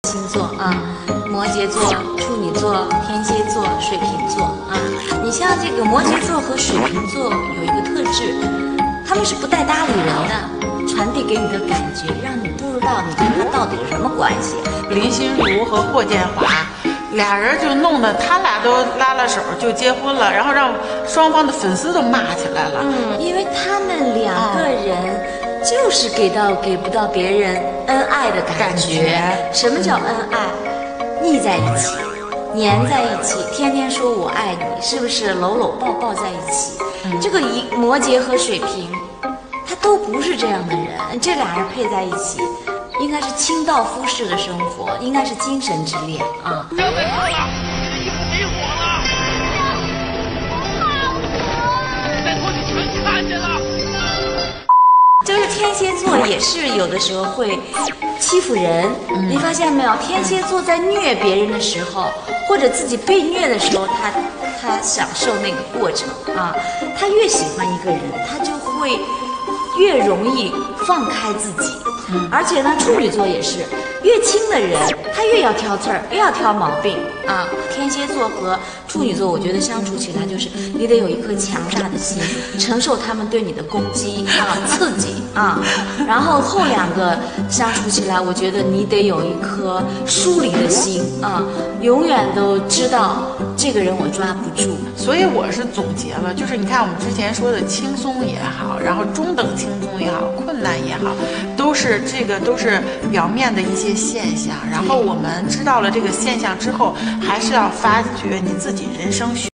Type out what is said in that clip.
星座啊，摩羯座、处女座、天蝎座、水瓶座啊。你像这个摩羯座和水瓶座有一个特质，他们是不带搭理人的，传递给你的感觉，让你不知道你跟他到底有什么关系。 林心如和霍建华俩人就弄得他俩都拉了手就结婚了，然后让双方的粉丝都骂起来了。 因为他们两个人就是给不到别人恩爱的感觉。什么叫恩爱？腻在一起，黏在一起，天天说我爱你，是不是搂搂抱抱在一起？这个摩羯和水瓶，他都不是这样的人，这俩人配在一起。应该是清道夫式的生活，应该是精神之恋啊！ 不要再说了，你衣服没火了，再说你全看见了。 就是天蝎座也是有的时候会欺负人，你发现没有？天蝎座在虐别人的时候，或者自己被虐的时候，他享受那个过程啊。他越喜欢一个人，他就会越容易放开自己。而且呢，处女座也是，越亲的人他越要挑刺儿，越要挑毛病啊。天蝎座和处女座，我觉得相处起来就是你得有一颗强大的心，承受他们对你的攻击啊、刺激啊。然后后两个相处起来，我觉得你得有一颗疏离的心啊，永远都知道这个人我抓不住。 所以我是总结了，就是你看我们之前说的轻松也好，然后中等轻松也好，困难也好，都是表面的一些现象。然后我们知道了这个现象之后，还是要发掘你自己人生